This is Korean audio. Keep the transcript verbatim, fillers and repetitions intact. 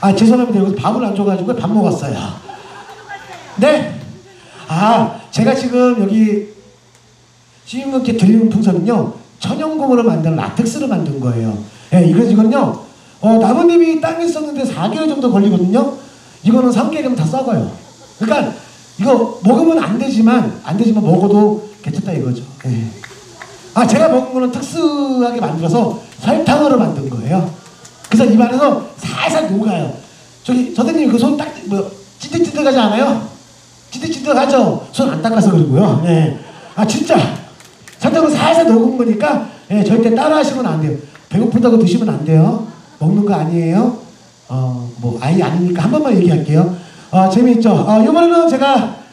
아 죄송합니다. 여기서 밥을 안 줘가지고 밥 먹었어요. 네? 아 제가 지금 여기 시민분께 드리는 풍선은요 천연고무로 만든 라텍스로 만든 거예요. 예, 네, 이거 이거는요 어, 나무님이 땅에 썼는데 사 개월 정도 걸리거든요. 이거는 삼 개월이면 다 썩어요. 그러니까 이거 먹으면 안 되지만 안 되지만 먹어도 괜찮다 이거죠. 예. 아 제가 먹은 거는 특수하게 만들어서 설탕으로 만든 거예요. 그래서 입안에서 살살 녹아요. 저기 선생님 그 손 딱 뭐 찌득찌득하지 않아요? 찌득찌득하죠? 손 안 닦아서 그러고요. 네. 아 진짜 설탕으로 살살 녹은 거니까 예, 절대 따라 하시면 안 돼요. 배고프다고 드시면 안 돼요. 먹는 거 아니에요. 어, 뭐 아이 아니니까 한 번만 얘기할게요. 어, 재미있죠? 어, 이번에는 제가